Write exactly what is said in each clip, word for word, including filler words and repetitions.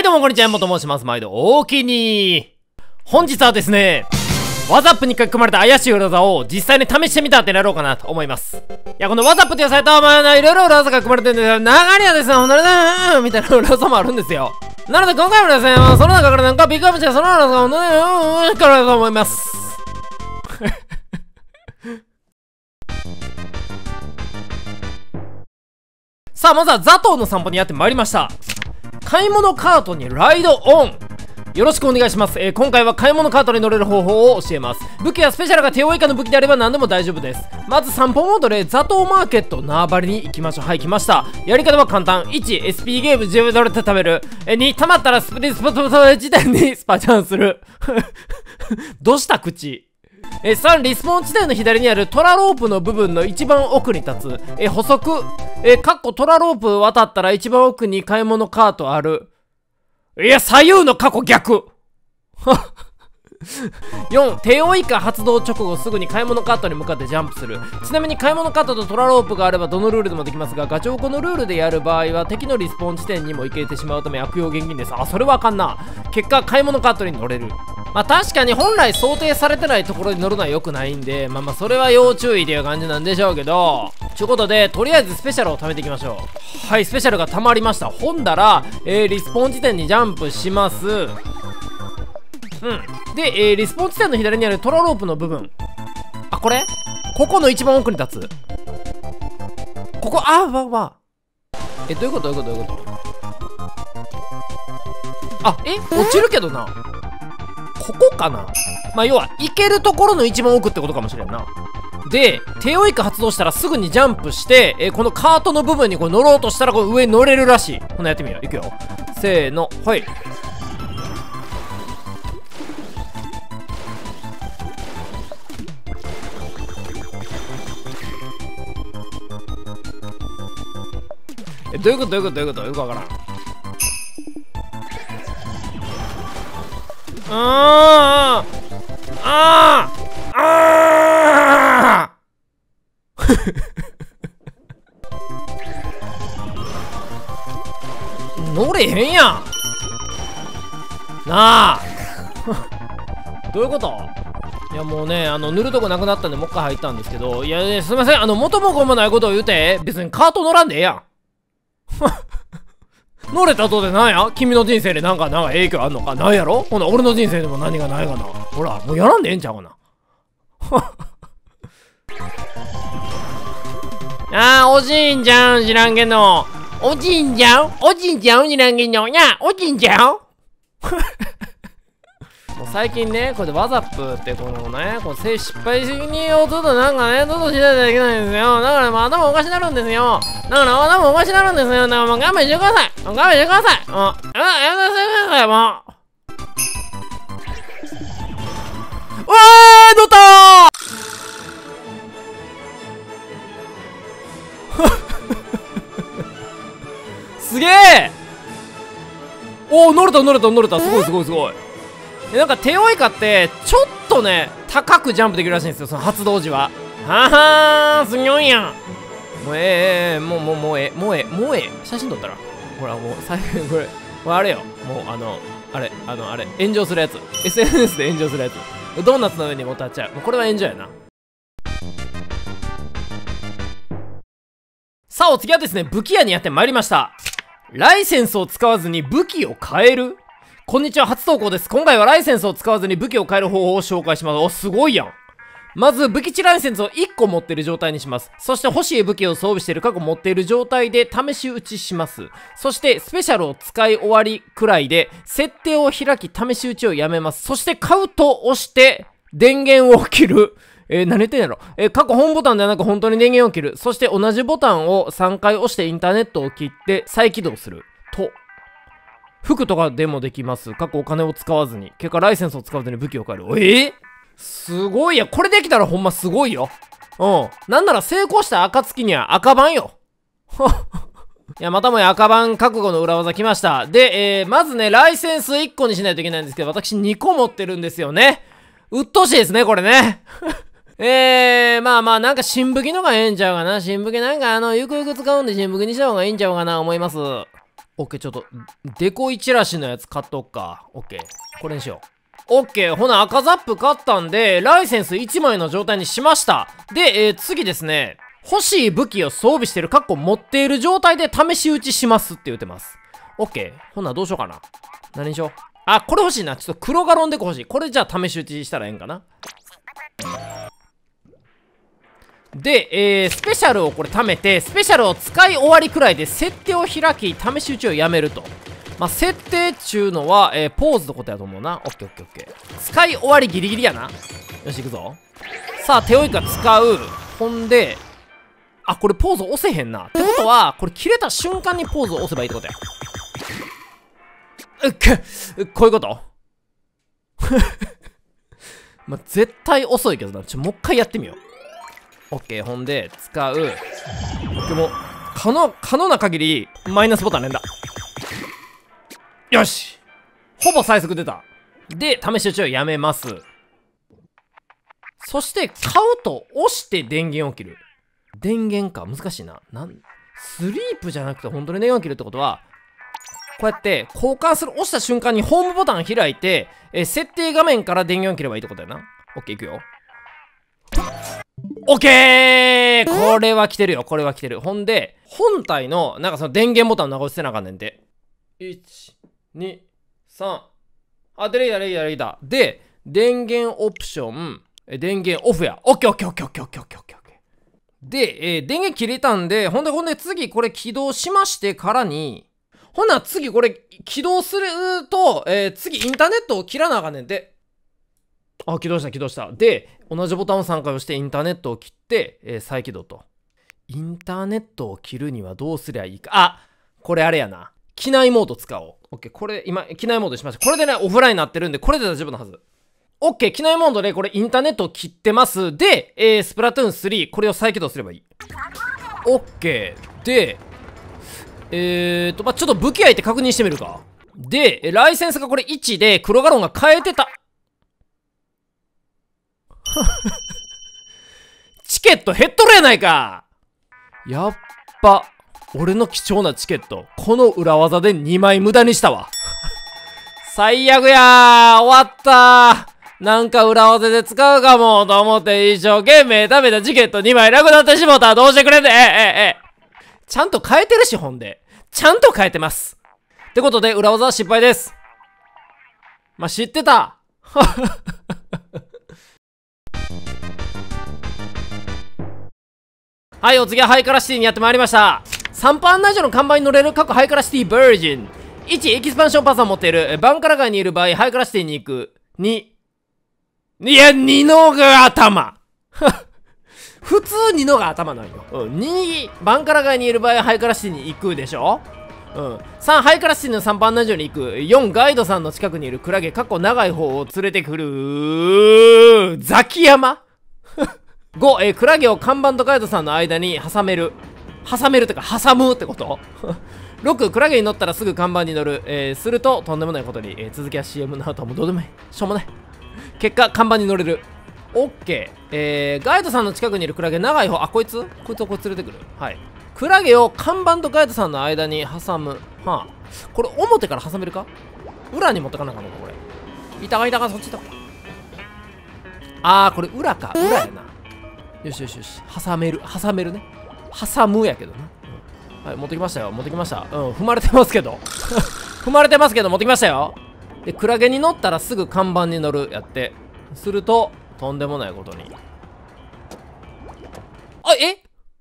どうもこんにちは、山本と申します。毎度おおきに。本日はですね、ワザップに書き込まれた怪しい裏技を実際に試してみたってなろうかなと思います。いや、このワザップっていうサイトは、まあ、いろいろ裏技が書き込まれてるんですよ。中にはですね、ほんとにね、みたいな裏技もあるんですよ。なので今回もですね、まあ、その中からなんかビッグアップして、その裏技をほんとにね、うん、からと思います。さあ、まずはザトウの散歩にやってまいりました。買い物カートにライドオン。よろしくお願いします。えー、今回は買い物カートに乗れる方法を教えます。武器やスペシャルが手負い以下の武器であれば何でも大丈夫です。まず散歩モードでザトウマーケット縄張りに行きましょう。はい、来ました。やり方は簡単。いち、エスピー ゲームじゅうドルで食べる。えに、溜まったらスプリスポトト時点にスパチャンする。どうした口。えさん、リスポーン地点の左にあるトラロープの部分の一番奥に立つ。え補足。えかっこトラロープ渡ったら一番奥に買い物カートある。いや、左右の過去逆。よん、手負いか発動直後すぐに買い物カートに向かってジャンプする。ちなみに買い物カートとトラロープがあればどのルールでもできますが、ガチョウコのルールでやる場合は敵のリスポーン地点にも行けてしまうため悪用厳禁です。あ、それはあかんな。結果買い物カートに乗れる。まあ確かに本来想定されてないところに乗るのは良くないんで、まあまあそれは要注意という感じなんでしょうけど、ちゅうことでとりあえずスペシャルを貯めていきましょう。はい、スペシャルが溜まりました。ほんだら、えー、リスポーン地点にジャンプします。うんで、えー、リスポーン地点の左にあるトラロープの部分、あ、これここの一番奥に立つ。ここ、あわわえ、どういうことどういうことどういうことあ、え落ちるけどな。ここかな。まあ要は行けるところの一番奥ってことかもしれんな。で、手負いか発動したらすぐにジャンプして、えー、このカートの部分にこう乗ろうとしたらこの上に乗れるらしい。ほなやってみよう。いくよ。せーの、はい。え、どういうことどういうことどういうことよくわからん。あーあーあー乗れへんやんなあ。どういうこと。いやもうね、あの塗るとこなくなったんでもう一回入ったんですけど、いや、ね、すいません、あの元も子もないことを言うて、別にカート乗らんでええやん。乗れたとでなんや、君の人生でなんかなんか影響あんのか。なんやろ。ほな俺の人生でも何がないかな。ほらもうやらんでええんちゃうかな。あー、おじんちゃん知らんけど、おじんちゃんおじんちゃん知らんけど、いやおじんちゃん。もう最近ね、これでワザップってこのね、こう失敗にをちょっとなんかね、ちょっとしないといけないんですよ。だからもう頭おかしになるんですよ。だから頭おかしになるんですよ。だからもう我慢してください。我慢してください。もう、あ、やめてください、もう。うわー、乗ったーすげえ。おー、乗れた乗れた乗れた。すごいすごいすごい。なんか手負いかってちょっとね高くジャンプできるらしいんですよ、その発動時は。ははー、すごいやん。もうええええもうもうもうええもうええもうええ写真撮ったらほらもう最後これこれあれよ、もうあのあれあのあれ炎上するやつ、 エスエヌエス で炎上するやつ、ドーナツの上にもたっちゃう。もうこれは炎上やな。さあお次はですね、武器屋にやってまいりました。ライセンスを使わずに武器を変える。こんにちは、初投稿です。今回はライセンスを使わずに武器を変える方法を紹介します。お、すごいやん。まず、武器値ライセンスをいっこ持っている状態にします。そして欲しい武器を装備している過去持っている状態で試し撃ちします。そして、スペシャルを使い終わりくらいで、設定を開き試し撃ちをやめます。そして、買うと押して、電源を切る。えー、何言ってんやろ。えー、過去本ボタンではなく本当に電源を切る。そして、同じボタンをさんかい押してインターネットを切って再起動する。と。服とかでもできます。過去お金を使わずに。結果ライセンスを使わずに武器を変える。えー、すごいや。これできたらほんますごいよ。うん。なんなら成功した暁には赤番よ。いや、またもや赤番覚悟の裏技来ました。で、えー、まずね、ライセンスいっこにしないといけないんですけど、私にこ持ってるんですよね。うっとうしいですね、これね。えー、まあまあ、なんか新武器のがええんちゃうかな。新武器なんかあの、ゆくゆく使うんで新武器にした方がいいんちゃうかな、思います。 オッケー、ちょっと、デコイチラシのやつ買っとくか。オッケー。これにしよう。オッケー。ほな、赤ザップ買ったんで、ライセンスいちまいの状態にしました。で、えー、次ですね。欲しい武器を装備してる、かっこ持っている状態で試し撃ちしますって言ってます。オッケー。ほな、どうしようかな。何にしよう。あ、これ欲しいな。ちょっと黒ガロンデコ欲しい。これじゃあ試し撃ちしたらええんかな。で、えー、スペシャルをこれ貯めて、スペシャルを使い終わりくらいで設定を開き、試し撃ちをやめると。まあ、設定っちゅうのは、えー、ポーズのことやと思うな。オッケーオッケーオッケー。使い終わりギリギリやな。よし、行くぞ。さあ、手負いから使う。ほんで、あ、これポーズ押せへんな。ってことは、これ切れた瞬間にポーズを押せばいいってことや。うっく、こういうことまあ、絶対遅いけどな。ちょ、もう一回やってみよう。オッケー、ほんで、使う。でも、可能、可能な限り、マイナスボタン連打。よし、ほぼ最速出た。で、試し撃ちをやめます。そして、買うと押して電源を切る。電源か、難しいな。なん、スリープじゃなくて本当に電源を切るってことは、こうやって交換する、押した瞬間にホームボタン開いて、えー、設定画面から電源を切ればいいってことやな。オッケー、いくよ。オッケー、これは来てるよ。これは来てる。ほんで、本体の、なんかその電源ボタンを長押しせなあかんねんて。いち、に、さん。あ、できた、できた、できた。で、電源オプション、電源オフや。オッケー、オッケー、オッケー、オッケー、オッケー、オッケー、オッケー。で、えー、電源切れたんで、ほんで、ほんで、次これ起動しましてからに、ほんなら次これ起動すると、えー、次インターネットを切らなあかんねんて。あ、起動した、起動した。で、同じボタンをさんかい押してインターネットを切って、えー、再起動と。インターネットを切るにはどうすりゃいいか。あ、これあれやな。機内モード使おう。OK。これ、今、機内モードしました。これでね、オフラインになってるんで、これで大丈夫なはず。OK。機内モードでこれインターネットを切ってます。で、えー、スプラトゥーンスリー、これを再起動すればいい。OK。で、えーと、まあ、ちょっと武器相手確認してみるか。で、ライセンスがこれいちで、黒ガロンが変えてた。チケット減っとるやないか。やっぱ、俺の貴重なチケット、この裏技でにまい無駄にしたわ。最悪やー、終わったー。なんか裏技で使うかもと思って一生懸命食べたチケットにまいなくなってしもたらどうしてくれんねん。ええええ。ちゃんと変えてるし、ほんで。ちゃんと変えてます。ってことで、裏技は失敗です。まあ、知ってた。はい、お次はハイカラシティにやってまいりました。散歩案内所の看板に乗れる各ハイカラシティバージン。いち、エキスパンションパスを持っている。バンカラ街にいる場合、ハイカラシティに行く。に、いや、にのが頭。普通にのが頭なんよ。うん。に、バンカラ街にいる場合、ハイカラシティに行くでしょ。うん。さん、ハイカラシティの散歩案内所に行く。よん、ガイドさんの近くにいるクラゲ、かっこ長い方を連れてくる。ザキヤマご、えー、クラゲを看板とガイドさんの間に挟める。挟めるってか、挟むってことろく、クラゲに乗ったらすぐ看板に乗る。えー、すると、とんでもないことに。えー、続きは シーエム の後はもうどうでもいい。しょうもない。結果、看板に乗れる。オッケー。えー、ガイドさんの近くにいるクラゲ、長い方。あ、こいつこいつをこいつ連れてくる。はい。クラゲを看板とガイドさんの間に挟む。はあ。これ、表から挟めるか？裏に持ってかなあかんのか、これ。いたかいたか、そっちだ。あー、これ裏か。裏やな。よしよしよし。挟める。挟めるね。挟むやけどな。うん、はい、持ってきましたよ。持ってきました。うん、踏まれてますけど。踏まれてますけど、持ってきましたよ。で、クラゲに乗ったらすぐ看板に乗る。やって。すると、とんでもないことに。あ、え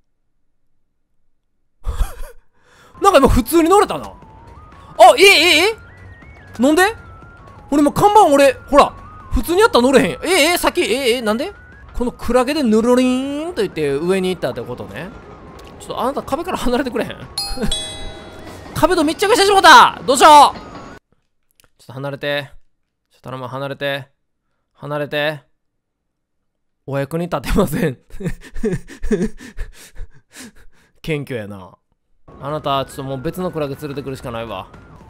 なんか今普通に乗れたな。あ、ええええなんで俺も看板俺、ほら、普通にやったら乗れへん。えええ先、えええなんでこのクラゲでぬるりーんと言って上に行ったってことね。ちょっとあなた壁から離れてくれへん壁と密着してしまった。どうしよう。ちょっと離れて。ちょっと頼む、離れて。離れて。お役に立てません謙虚やな。あなた、ちょっともう別のクラゲ連れてくるしかないわ。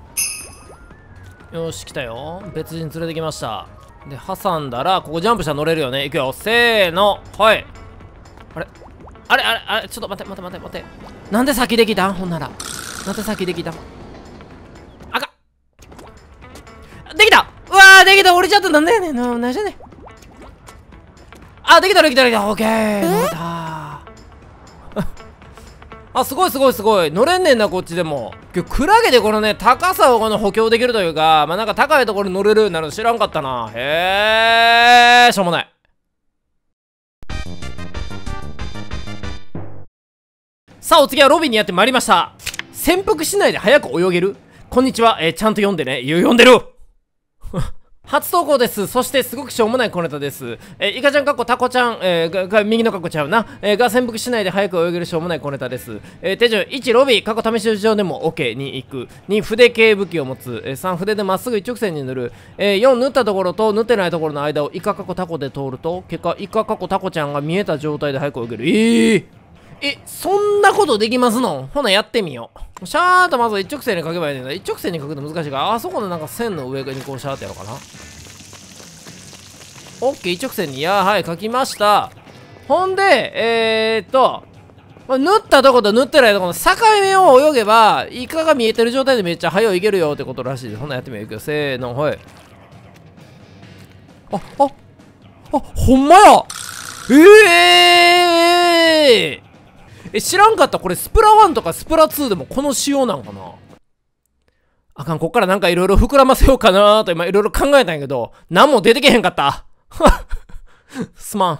よし、来たよ。別人連れてきました。で、挟んだら、ここジャンプしたら乗れるよね。いくよ。せーの。はい。あれあれあれあれちょっと待って待って待って待って。なんで先できたんほんなら。なんで先できたんできた。うわー、できた。俺ちょっとなんだよねん。な、なんじゃね。あ、できた、できた、できた。オッケー。乗れた。あ、すごいすごいすごい。乗れんねんな、こっちでも。今日、クラゲでこのね、高さをこの補強できるというか、まあ、なんか高いところに乗れるようになるの知らんかったな。へー、しょうもない。さあ、お次はロビーにやってまいりました。潜伏しないで早く泳げる？こんにちは。えー、ちゃんと読んでね。いや、読んでる初投稿です。そしてすごくしょうもない小ネタです。えー、イカちゃんかっこタコちゃん、えー、がが右のかっこちゃうな、えー、が潜伏しないで早く泳げるしょうもない小ネタです。えー、手順いちロビー、過去試し上でも OK に行く。に筆系武器を持つ。えー、さん筆でまっすぐ一直線に塗る。えー、よん塗ったところと塗ってないところの間をイカかっこタコで通ると、結果イカかっこタコちゃんが見えた状態で早く泳げる。えーえ、そんなことできますの？ほなやってみよう。シャーっとまず一直線に書けばいいねんだ。一直線に書くの難しいから、あそこのなんか線の上にこうシャーってやろうかな。オッケー、一直線に、いやはい、書きました。ほんで、えーっと、塗ったとこと塗ってないとこの境目を泳げば、イカが見えてる状態でめっちゃ早いいけるよってことらしいです。ほんなやってみよう。いくよ。せーの、はい。あ、あ、あ、ほんまや。えーえ、知らんかった。これスプラワンとかスプラツーでもこの仕様なんかな。あかん、こっからなんかいろいろ膨らませようかなーと今いろいろ考えたんやけど、何も出てけへんかった。すまん。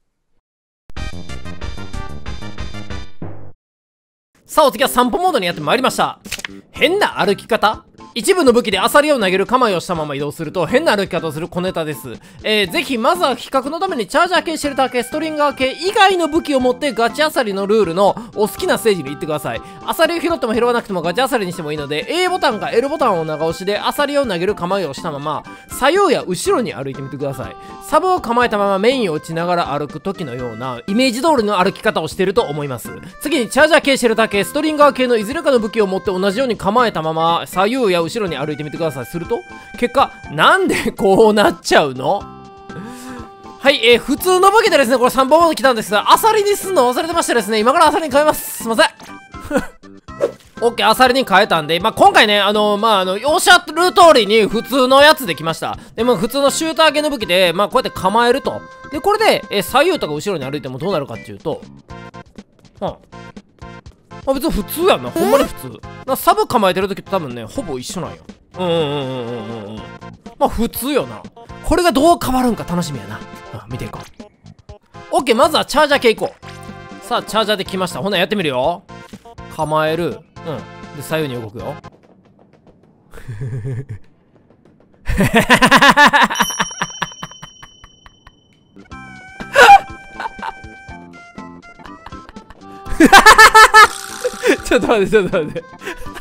さあ、お次は散歩モードにやってまいりました。変な歩き方？一部の武器でアサリを投げる構えをしたまま移動すると変な歩き方をする小ネタです。えー、ぜひまずは比較のためにチャージャー系、シェルター系、ストリンガー系以外の武器を持ってガチアサリのルールのお好きなステージに行ってください。アサリを拾っても拾わなくてもガチアサリにしてもいいので A ボタンか L ボタンを長押しでアサリを投げる構えをしたまま左右や後ろに歩いてみてください。サブを構えたままメインを打ちながら歩く時のようなイメージ通りの歩き方をしていると思います。次にチャージャー系、シェルター系、ストリンガー系のいずれかの武器を持って同じように構えたまま左右や後ろに歩いてみてください。すると結果なんでこうなっちゃうの？はい、えー、普通の武器でですね、これさんぼんまで来たんですが、アサリにすんの忘れてましてですね、今からアサリに変えます。すいません。オッケー、アサリに変えたんで、まあ、今回ね、あのー、まあ、あの、おっしゃる通りに普通のやつで来ました。でも、普通のシューター系の武器で、まあ、こうやって構えると。で、これで、えー、左右とか後ろに歩いてもどうなるかっていうと、うん。あ、別に普通やんな。ほんまに普通。なサブ構えてる時と多分ね、ほぼ一緒なんよ。うんうんうんうんうんうん。まあ、普通よな。これがどう変わるんか楽しみやな。あ、見ていこう。オッケー、まずはチャージャー系いこう。さあ、チャージャーで来ました。ほな、やってみるよ。構える。うん。で、左右に動くよ。ちょっと待って、ちょっと待って。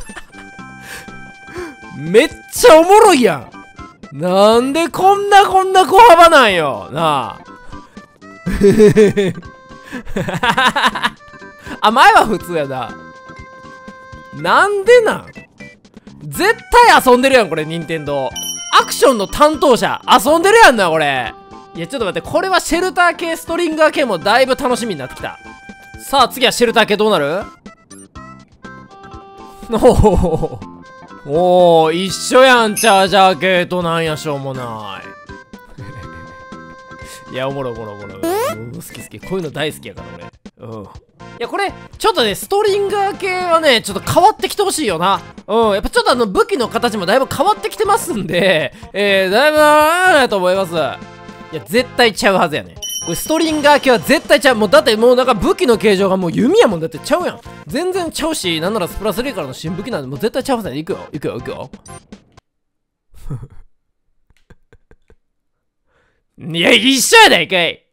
めっちゃおもろいやん。なんでこんなこんな小幅なんよ。なあ。あ、前は普通やな。なんでなん？絶対遊んでるやん、これ、任天堂。アクションの担当者、遊んでるやんな、これ。いや、ちょっと待って、これはシェルター系、ストリンガー系もだいぶ楽しみになってきた。さあ、次はシェルター系どうなる？おおおー、一緒やん、チャージャー系となんやしょうもない。いや、おもろいおもろいおもろい。好き好き。こういうの大好きやから、俺。うん。いや、これ、ちょっとね、ストリンガー系はね、ちょっと変わってきてほしいよな。うん。やっぱちょっとあの、武器の形もだいぶ変わってきてますんで、えー、だいぶあーやと思います。いや、絶対ちゃうはずやね。これストリンガー系は絶対ちゃう。もうだってもうなんか武器の形状がもう弓やもん。だってちゃうやん。全然ちゃうし、なんならスプラスリーからの新武器なんで、もう絶対ちゃうはずやね。いくよ、いくよ、いくよ。いや、一緒やないかい。